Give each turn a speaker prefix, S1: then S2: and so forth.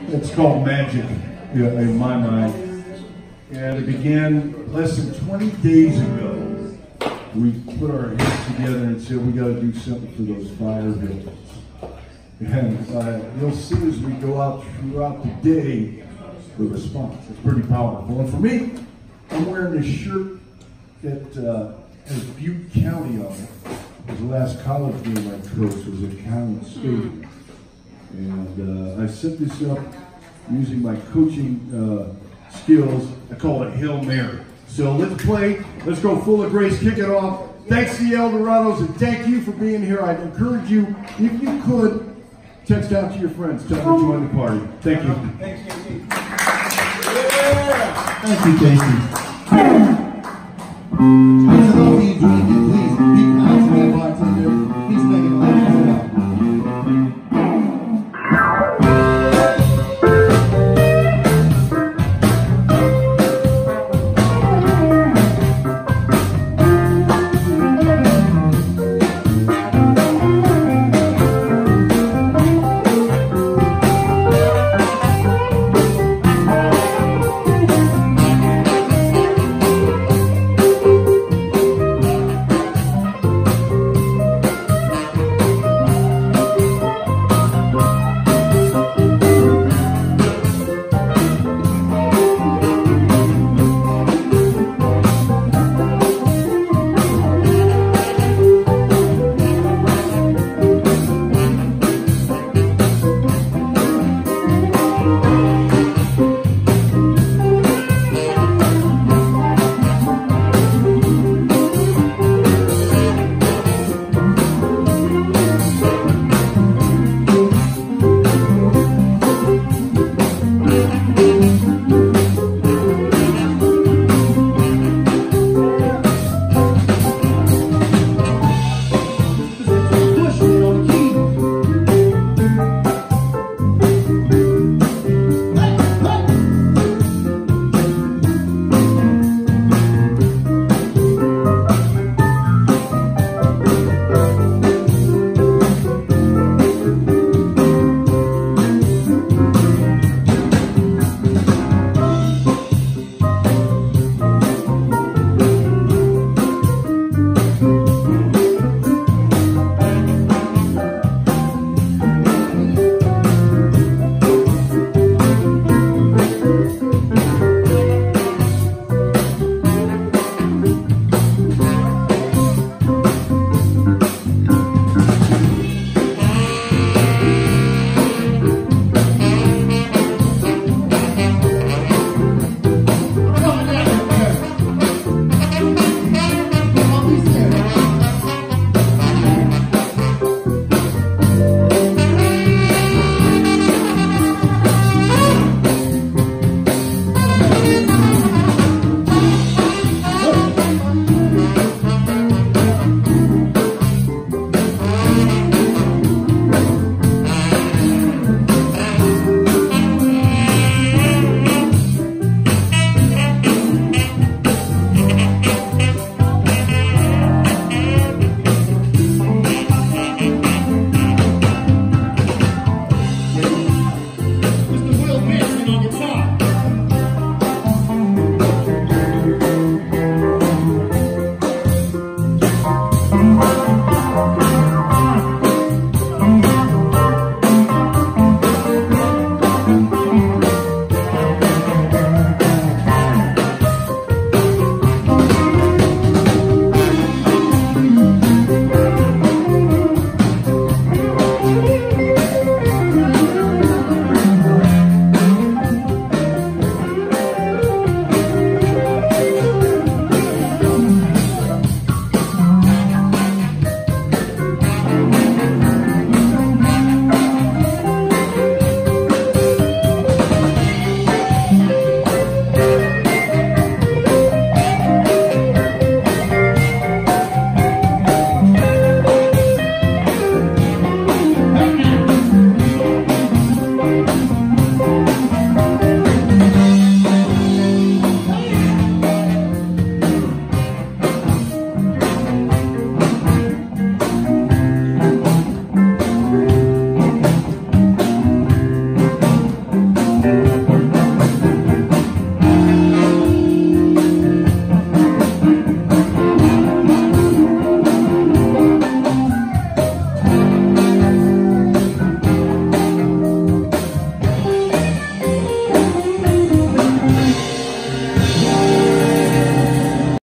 S1: It's called magic in my mind. And it began less than 20 days ago. We put our heads together and said, we got to do something for those fire victims. And you'll see as we go out throughout the day, the response. It's pretty powerful. And for me, I'm wearing this shirt that has Butte County on it. The last college game I coached was at County State. And I set this up using my coaching skills. I call it Hail Mary. So let's play. Let's go full of grace. Kick it off. Thanks to the Eldorados, and thank you for being here. I'd encourage you, if you could, text out to your friends. Tell them to join the party. Thank you.
S2: Thanks, Casey.
S3: Yeah. Thank you, Casey. I love you,